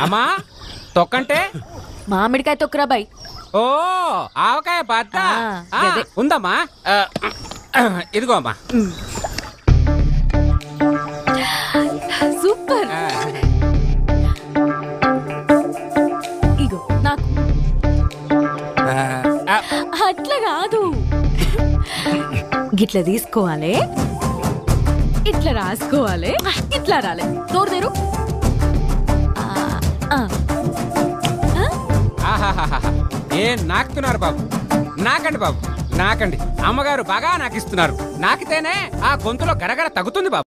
అమ్మా తొక్కంటే మామిడికాయ తొక్కురా బాయ్. ఓ ఆవకాయ బద్ద గదే. ఉందమ్మా. ఇదిగో అమ్మా. సూపర్. ఇగో నాకు అట్లా కాదు, గిట్లా తీసుకోవాలి, ఇట్లా రాసుకోవాలి, ఇట్లా రాలే. నోరు తెరు. ఏం నాకుతున్నారు బాబు? నాకండి బాబు, నాకండి. అమ్మగారు బాగా నాకిస్తున్నారు. నాకితేనే ఆ గొంతులో గడగడ తగ్గుతుంది బాబు.